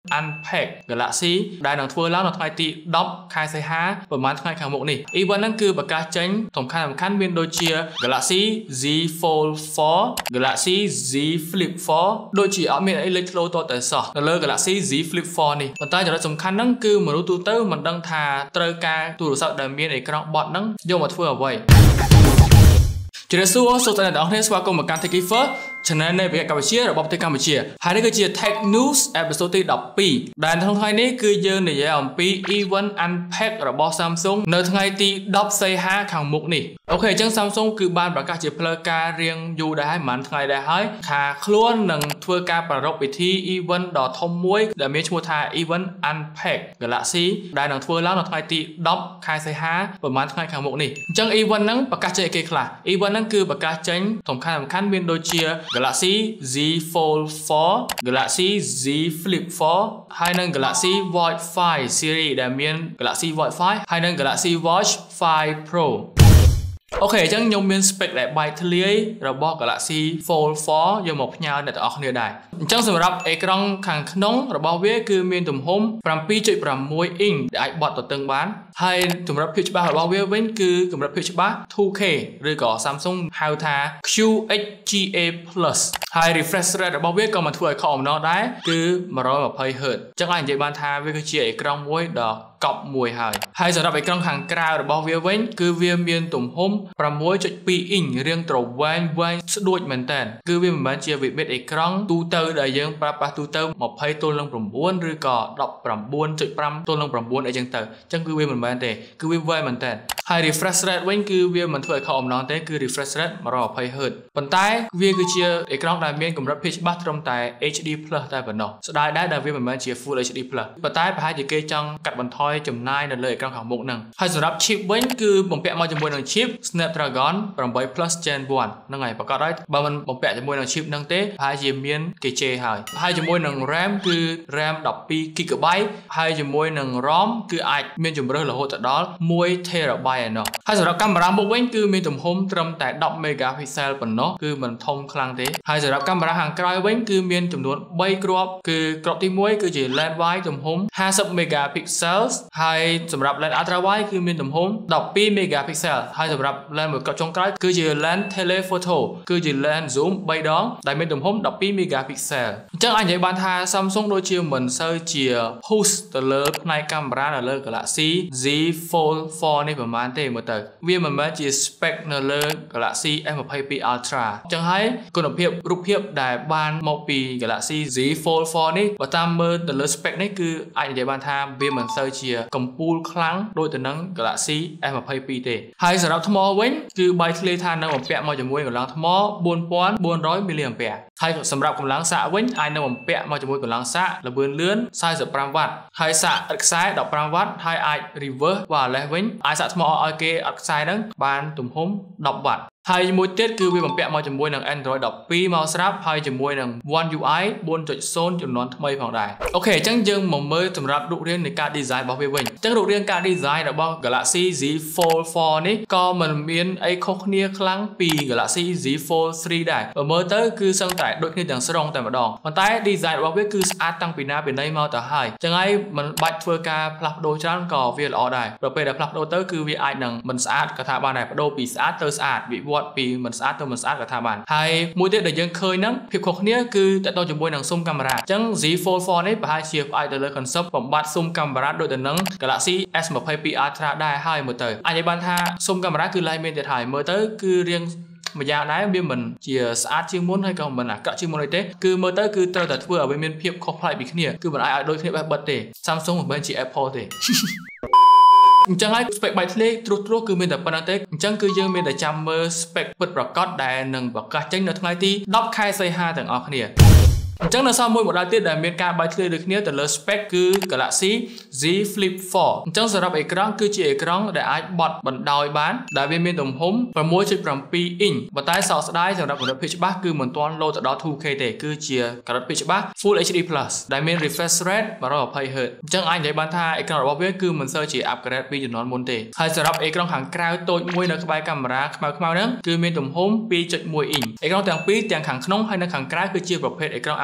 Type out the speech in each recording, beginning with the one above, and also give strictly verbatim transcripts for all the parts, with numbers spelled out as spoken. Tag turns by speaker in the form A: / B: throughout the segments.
A: Unpacked Galaxy ដែលនឹងធ្វើឡើងនៅថ្ងៃទីដប់ខែសីហាប្រហែលថ្ងៃខាងមុខនេះ event ហ្នឹងគឺប្រកាសចេញសំខាន់សំខាន់មានដូចជា Galaxy Z Fold four Galaxy Z Flip four ដូចជាអត់មានអីលេចធ្លោតតែសោះនៅលើ Galaxy Z Flip four នេះប៉ុន្តែចំណុចសំខាន់ហ្នឹងគឺមនុស្សទូទៅមិនដឹងថាត្រូវការទូរស័ព្ទដែលមានអេក្រង់បត់ហ្នឹងយកមកធ្វើអ្វីជម្រាបសួរសូមអ្នកទាំងអស់គ្នាស្វាគមន៍មកកាន់ Techie Channel នៃវិទ្យាកម្ពុជារបស់ប្រទេសកម្ពុជាហើយនេះគឺជា Tech News episode ទីដប់ពីរដែលក្នុងថ្ងៃនេះគឺយើងនិយាយអំពី event Unpacked របស់ Samsung នៅថ្ងៃទីដប់សីហាខាងមុខនេះអូខេអញ្ចឹង Samsung គឺបានប្រកាសជាផ្លូវការរៀងយូរដែរហើយប្រហែលថ្ងៃដែរហើយថាខ្លួននឹងធ្វើការប្រារព្ធពិធី event ដ៏ធំមួយដែលមានឈ្មោះថា event Unpacked Galaxy ដែលនឹងធ្វើឡើងនៅថ្ងៃទីដប់ខែសីហាប្រហែលថ្ងៃខាងមុខនេះអញ្ចឹង event ហ្នឹងប្រកាសចេញអីគេខ្លះ event ហ្នឹងគឺប្រកាសចេញសំខាន់សំខាន់មានដូចជា Galaxy Z Fold four Galaxy Z Flip four ហើយនិង Galaxy Watch five series ដែលមាន Galaxy Watch five ហើយនិង Galaxy Watch five Pro អូខេអញ្ចឹងខ្ញុំមាន spec ដែលបែកធ្លាយរបស់ Galaxy Fold four យកមកផ្ញើអ្នកទាំងអស់គ្នាដែរអញ្ចឹងសម្រាប់អេក្រង់ខាងក្នុងរបស់វាគឺមានទំហំ seven point six inch ដែលអាចបត់ទទឹងបានហើយកម្រិតភាពច្បាស់របស់វាវិញគឺកម្រិតភាពច្បាស់ two K ឬក៏ Samsung ហៅថា Q H G A plus ហើយ refresh rate របស់វាក៏មិនធ្វើឲ្យខកអំណោដែរគឺ one twenty hertz អញ្ចឹងអាចនិយាយបានថាវាគឺជាអេក្រង់មួយដ៏កប់មួយហើយហើយសម្រាប់អេក្រង់ខាងក្រៅរបស់វាវិញគឺវាមានទំហំ six point two inch រាងទ្រវែងវែងស្ដួចមែនតើគឺវាមិនមែនជាវិបិតអេក្រង់ទូទៅដែលយើងប្រើប្រាស់ទូទៅtwentyទល់នឹងnineឬក៏nineteen point fiveទល់នឹងnineអីចឹងទៅអញ្ចឹងគឺវាមិនមែនទេគឺវាវែងមែនតើហើយ refresh rate វិញគឺវាមិនធ្វើឲ្យខកអំណទេគឺ refresh rate one twenty hertz ប៉ុន្តែវាគឺជាអេក្រង់ដែលមានកម្រិតភាពច្បាស់ត្រឹមតែ H D plus តែប៉ុណ្ណោះស្ដាយដែរដែលវាមិនមែនជា Full H D plus ប៉ុន្តែប្រហែលជាគេចង់កាត់បន្ថយចំណាយនៅលើអេក្រង់ខាងមុខហ្នឹងហើយសម្រាប់ chip វិញគឺបំពាក់មកជាមួយនឹង chip Snapdragon eight plus Gen one ហ្នឹងហើយប្រកាសហើយបើមិនបំពាក់ជាមួយនឹង chip ហ្នឹងទេប្រហែលជាមានគេជេរហើយហើយជាមួយនឹង RAM គឺ RAM twelve gigabyte ហើយជាមួយនឹង ROM គឺអាចមានជម្រើសរហូតដល់one terabyte ឯណោះហើយសម្រាប់កាមេរ៉ាមុខវិញគឺមានទំហំត្រឹមតែten megapixel ប៉ុណ្ណោះគឺមិនធំខ្លាំងទេហើយសម្រាប់កាមេរ៉ាខាងក្រោយវិញគឺមានចំនួនthreeគ្រាប់គឺគ្រាប់ទីoneគឺជា lens wide ទំហំfifty megapixels ហើយសម្រាប់ lens ultra wide គឺមានទំហំtwelve megapixel ហើយសម្រាប់ lens មួយគ្រាប់ចុងក្រោយគឺជា lens telephoto គឺជា lens zoom threeដងដែលមានទំហំtwelve megapixel អញ្ចឹងអាចនិយាយបានថា Samsung ដូចជាមិនសូវជា push ទៅលើផ្នែកកាមេរ៉ានៅលើ Galaxy Z Fold four នេះប្រហែលទេមើលទៅវាមិនមែនជា spec នៅលើ Galaxy S twenty-two Ultra អញ្ចឹងហើយគុណភាពរូបភាពដែលបានមកពី Galaxy Z Fold four នេះបើតាមមើលទៅលើ spec នេះគឺអាចនិយាយបានថាវាមិនសូវជាកំពូលខ្លាំងដូចទៅនឹង Galaxy S twenty-two ទេហើយសម្រាប់ថ្មវិញគឺបែកធ្លាយថានៅបំពាក់មកជាមួយកម្លាំងថ្មfour thousand four hundred milliអាំពែរហើយសម្រាប់កម្លាំងសាកវិញអាចនៅបំពាក់មកជាមួយកម្លាំងសាកល្បឿនលឿនforty-fiveវ៉ាត់ហើយសាកឥតខ្សែfifteenវ៉ាត់ហើយអាច reverse wireless វិញអាចសាកថ្មឲ្យគេឥតខ្សែហ្នឹងបានទំហំtenវ៉ាត់ហើយមួយទៀតគឺវាបំពាក់មកជាមួយនឹង Android twelve មកស្រាប់ហើយជាមួយនឹង One U I four point zero ចំនួនថ្មីផងដែរអូខេអញ្ចឹងយើងមកមើលសម្រាប់រូបរាងនៃការ design របស់វាវិញអញ្ចឹងរូបរាងការ design របស់ Galaxy Z Fold four នេះក៏មិនមានអីខុសគ្នាខ្លាំងពី Galaxy Z Fold three ដែរបើមើលទៅគឺសឹងតែដូចគ្នាទាំងស្រុងតែម្ដងប៉ុន្តែ design របស់វាគឺស្អាតតាំងពីណាពីណីមកទៅហើយអញ្ចឹងហើយមិនបាច់ធ្វើការផ្លាស់ប្ដូរច្រើនក៏វាល្អដែរដល់ពេលដែលផ្លាស់ប្ដូរទៅគឺវាអាចនឹងមិនស្អាតក៏ថាបានដែរប្ដូរពីស្អាតទៅស្អាតវិវត្តពីមិនស្អាតទៅមិនស្អាតក៏ថាបានហើយមួយទៀតដែលយើងឃើញហ្នឹងភាពខុសគ្នាគឺតទៅជាមួយនឹងស៊ុំកាមេរ៉ាអញ្ចឹង Z Fold four នេះប្រហែលជាផ្អែកទៅលើ concept បំបត្តិស៊ុំកាមេរ៉ាដូចទៅនឹង Galaxy S twenty-two Ultra ដែរហើយមើលទៅអាចនិយាយបានថាស៊ុំកាមេរ៉ាគឺឡើងមានទៀតហើយមើលទៅគឺរៀងម្យ៉ាងដែរវាមិនជាស្អាតជាងមុនហើយក៏មិនអាក្រក់ជាងមុនទេគឺមើលទៅគឺត្រូវតែធ្វើឲ្យវាមានភាពខុសប្លែកពីគ្នាគឺមិនអាចឲ្យដូចគ្នាបែបបិទទេ Samsung មិនមែនជា Apple ទេអញ្ចឹងហើយ spec បែកធ្លាយត្រួសត្រាសគឺមានតែប៉ុណ្្នឹងទេអញ្ចឹងគឺយើងមានតែចាំមើល spec ពិតប្រាកដដែលនឹងប្រកាសចេញនៅថ្ងៃទីtenខែសីហាទាំងអស់គ្នាអញ្ចឹងនៅសល់មួយ model ទៀតដែលមានការបែកធ្លាយដូចគ្នាទៅលើ spec គឺ Galaxy Z Flip four អញ្ចឹងសម្រាប់អេក្រង់គឺជាអេក្រង់ដែលអាចបត់បណ្ដោយបានដែលវាមានទំហំsix point seven inch ប៉ុន្តែសោកស្ដាយសម្រាប់កម្រិតភាពច្បាស់គឺមិនទាន់លោតទៅដល់two K ទេគឺជាកម្រិតភាពច្បាស់ Full H D plus ដែលមាន refresh rate one twenty hertz អញ្ចឹងអាចនិយាយបានថាអេក្រង់របស់វាគឺមិនសូវជា upgrade ពីជំនាន់មុនទេហើយសម្រាប់អេក្រង់ខាងក្រៅតូចមួយនៅក្បែរកាមេរ៉ាខ្មៅៗហ្នឹងគឺមានទំហំtwo point one inch អេក្រង់ទាំងពីរទាំងខាងក្នុងហើយនៅខាងក្រៅគឺជាប្រភេទអេក្រង់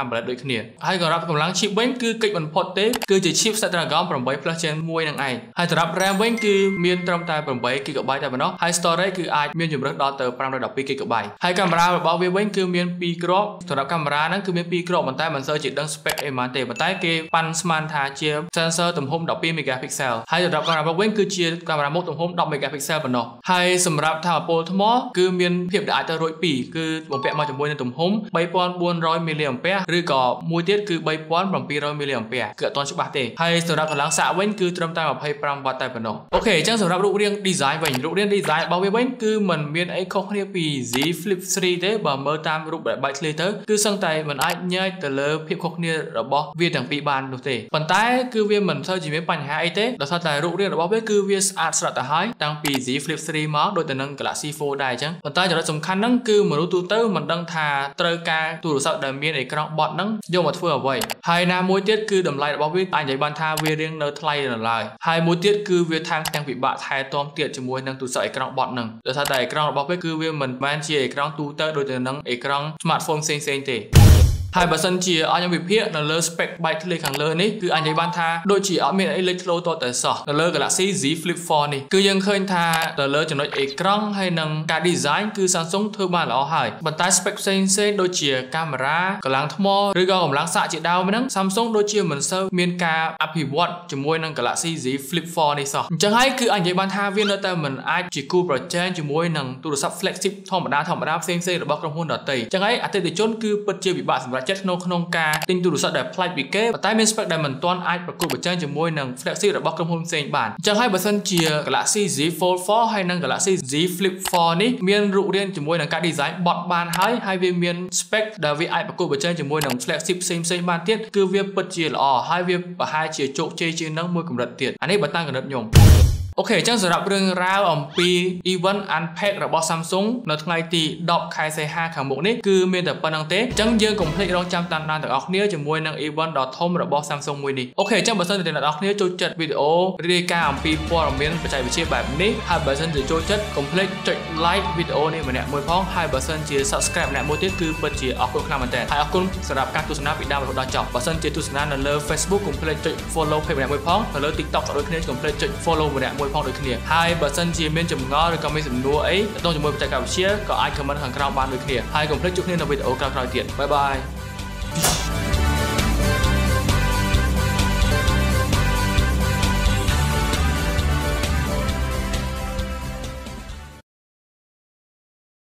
A: AMOLED ដូចគ្នាហើយក៏កម្លាំង chip វិញគឺកិច្ចបំផុតទេគឺជា chip Snapdragon 8 Plus Gen មួយនឹងឯងហើយសម្រាប់ RAM វិញគឺមានត្រឹមតែ 8 ជីហ្គាបៃ តែប៉ុណ្ណោះហើយ storage គឺអាចមានជម្រើសដល់ទៅ 512 ជីហ្គាបៃ ហើយកាមេរ៉ារបស់វាវិញគឺមាន 2 គ្រាប់សម្រាប់កាមេរ៉ាហ្នឹងគឺមាន 2 គ្រាប់ប៉ុន្តែមិនសូវជាដឹង spec អីប៉ុន្មានទេប៉ុន្តែគេប៉ាន់ស្មានថាជា sensor ទំហំ 12 megapixel ហើយសម្រាប់កាមេរ៉ារបស់វិញគឺជាកាមេរ៉ាមុខទំហំ 10 megapixel ប៉ុណ្ណោះហើយសម្រាប់ថាមពលថ្មគឺមានភាពដែលអាចទៅរួចពីរគឺបំពាក់មកជាមួយនឹងទំហំ 3400 milliampere ឬក៏មួយទៀតគឺ 3700 milliampere គឺអត់ទាន់ច្បាស់ទេហើយសម្រាប់កម្លាំងសាកវិញគឺត្រឹមតែ 25 វ៉ាត់តែប៉ុណ្ណោះអូខេអញ្ចឹងសម្រាប់រូបរាង design វិញរូបរាង design របស់វាវិញគឺมันមានអីខុសគ្នាពី Z Flip 3 ទេបើមើលតាមរូបដែលបែកធ្លាយទៅគឺសឹងតែมันអាចញែកទៅលើភាពខុសគ្នារបស់វាទាំងពីរបាននោះទេប៉ុន្តែគឺវាមិនសូវជាមានបញ្ហាអីទេដោយសារតែរូបរាងរបស់វាគឺវាស្អាតស្រស់ទៅហើយតាំងពី Z Flip 3 មកដូចទៅនឹង Galaxy Fold ដែរអញ្ចឹងប៉ុន្តែចំណុចសំខាន់ហ្នឹងគឺមនុស្សទូទៅមិនដឹងថាត្រូវការទូរស័ព្ទដែលមានអេក្រង់បត់ហ្នឹងយកមកធ្វើអ្វីហើយណាមួយទៀតគឺតម្លៃរបស់វាអាចនិយាយបានថាវារៀងនៅថ្លៃនៅឡើយហើយមួយទៀតគឺវាថែមទាំងពិបាកថែទាំទៀតជាមួយនឹងទូរស័ព្ទអេក្រង់បត់ហ្នឹងដោយសារតែអេក្រង់របស់វាគឺវាមិនមែនជាអេក្រង់ទូទៅដូចទៅនឹងអេក្រង់ smartphone ផ្សេងៗទេហើយបើសិនជាអញ្ញវិភាគនៅលើ spec បែកធ្លាយខាងលើនេះគឺអញ្ញនិយាយបានថាដូចជាអត់មានអីលេចធ្លោតតែសោះនៅលើ Galaxy Z Flip ហ្វ័រ នេះគឺយើងឃើញថាទៅលើចំណុចអេក្រង់ហើយនិងការ design គឺ Samsung ធ្វើបានល្អហើយប៉ុន្តែ spec ផ្សេងៗដូចជាកាមេរ៉ាកម្លាំងថ្មឬក៏កម្លាំងសាកជាដើមហ្នឹង Samsung ដូចជាមិនសូវមានការអភិវឌ្ឍជាមួយនឹង Galaxy Z Flip ហ្វ័រ នេះសោះអញ្ចឹងហើយគឺអញ្ញនិយាយបានថាវានៅតែមិនអាចជាគូប្រជែងជាមួយនឹងទូរស័ព្ទ flagship ធម្មតាធម្មតាផ្សេងៗរបស់ក្រុមហ៊ុនដទៃអញ្ចឹងហើយអតិថិជនគឺពិតជាពិបាកសម្រាប់ចិត្តក្នុងក្នុងការទិញទូរស័ព្ទដែលប្លែកពីគេប៉ុន្តែមាន spec ដែលមិនទាន់អាចប្រកួតប្រជែងជាមួយនឹង flagship របស់ក្រុមហ៊ុនផ្សេងបានអញ្ចឹងហើយបើសិនជា Galaxy Z Fold ហ្វ័រ ហើយនិង Galaxy Z Flip ហ្វ័រ នេះមានរូបរាងជាមួយនឹងការ design បត់បានហើយហើយវាមាន spec ដែលវាអាចប្រកួតប្រជែងជាមួយនឹង flagship ផ្សេងផ្សេងបានទៀតគឺវាពិតជាល្អហើយវាប្រហែលជាជោគជ័យជាងនឹងមួយកម្រិតទៀតអានេះបើតាមកំណត់ខ្ញុំអូខេអញ្ចឹងសម្រាប់រឿងរ៉ាវអំពី event unpack របស់ Samsung នៅថ្ងៃទី ដប់ ខែសីហាខាងមុខនេះគឺមានតែប៉ុណ្្នឹងទេអញ្ចឹងយើងកុំភ្លេចរងចាំតាមដានទាំងអស់គ្នាជាមួយនឹង event ដ៏ធំរបស់ Samsung មួយនេះអូខេអញ្ចឹងបើសិនជាអ្នកនរគ្នាចូលចិត្តវីដេអូរាយការណ៍អំពីព័ត៌មានបច្ចេកវិទ្យាបែបនេះហើយបើសិនជាចូលចិត្តកុំភ្លេចចុច like វីដេអូនេះម្នាក់មួយផងហើយបើសិនជា subscribe ម្នាក់មួយទៀតគឺពិតជាអរគុណខ្លាំងមែនទែនហើយអរគុណសម្រាប់ការទស្សនាពីដើមរហូតដល់ចប់បើសិនជាទស្សនានៅលើ Facebook កុំភ្លេចចុច follow page ម្នាក់មួយផងនៅលើ TikTok ក៏ដូចគ្នាកុំភ្លេចចុច follow ម្នាក់មួយផងដូចគ្នាហើយបើសិនជាមានចម្ងល់ឬក៏មានសំណួរអីទាក់ទងជាមួយបច្ចេកវិទ្យាក៏អាច comment ខាងក្រោមបានដូចគ្នាហើយកុំភ្លេចជួបគ្នានៅវីដេអូក្រោយៗទៀតបាយបាយ